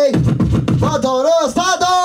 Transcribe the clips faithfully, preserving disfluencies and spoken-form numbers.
バトルスタート。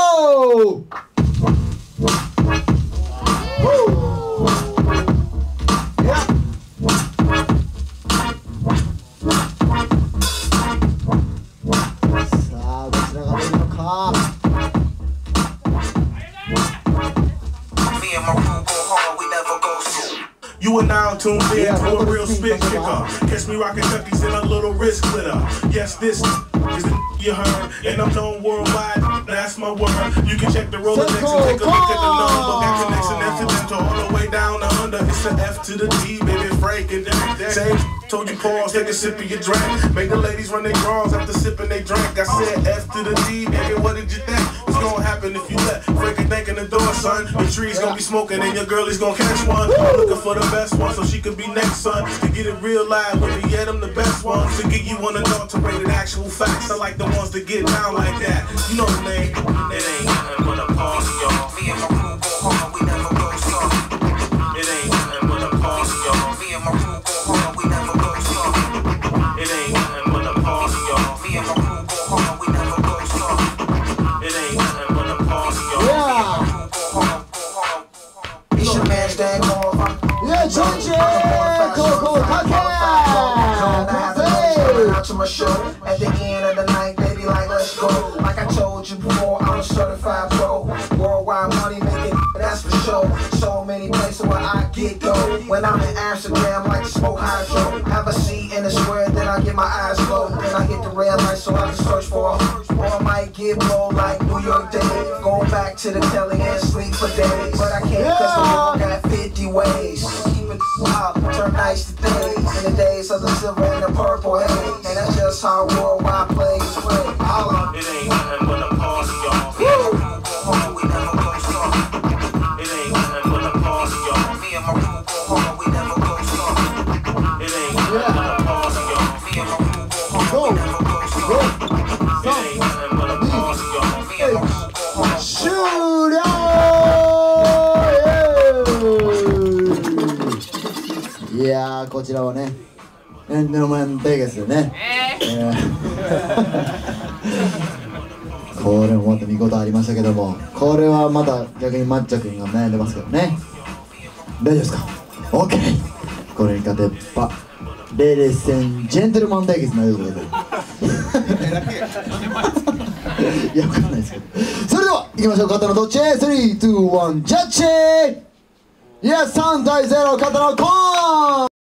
You are now tuned in yeah, to a real spit kicker. Catch me rocking Chuckies in a little wrist glitter. Yes, this is the you heard, and I'm known worldwide. That's my word. You can check the Rolodex and take a look at the number. Got connection accidental all the way down to under. It's the F to the D, baby. Frank and then same. Told you pause, take a sip of your drink. Make the ladies run their drawers after sipping they drink. I said F to the D, baby. What did you think? What's gonna happen if you let Frank and think in the door, son? The tree's gonna be smoking and your girl is gonna catch one. I'm looking for the best one so she could be next, son. To get it real live with me, yeah, them the best ones. To give you unadulterated actual facts. I like the ones that get down like that. You know the name. It ain't nothing but a party, y'all. Me and my crew go hard, we never go soft. It ain't nothing but a party, y'all. Me and my crew go hard, we never go soft. It ain't nothing but a party, y'all. Me and my crew go hard, we never go soft. It ain't nothing but a party, y'all. Yeah. It's your man's dad call. Yeah, Georgie, go go out to my show at the end of the night, baby, like let's go. Like I told you before, I'm a certified pro. Worldwide money making, that's for sure. So many places where I get go. When I'm in Amsterdam, like to smoke hydro. Have a seat in the square, then I get my eyes closed. Then I hit the red light so I can search for a or I might get low like New York Day. Going back to the telly and sleep for days. But I can't cause the world got fifty ways. Keep it up, turn nights to days. In the days of the silver and the purple haze. And that's just how worldwide plays play. Holla. It ain't nothing but a party, y'all. Me and my crew go hard, we never go soft. It ain't nothing but a party, y'all. Me and my crew go hard, we never go soft. It ain't nothing but a party, y'all. Me and my crew go hard, we never go soft. It ain't nothing but a party, y'all. Me and my crew go hard. Shoot out!いやー、こちらはね、エンドマンベガスでね、えー、これもまた見事ありましたけども、これはまた逆にマッチョ君が悩んでますけどね。大丈夫ですか？ OK。 これに勝てばレレセンジェントルマン対決になるということでいや、わかんないですけど、それでは行きましょう。勝ったのどっち？ スリー、ツー、ワン、ジャッジ。いや、さん対ゼロ、勝ったのコーン。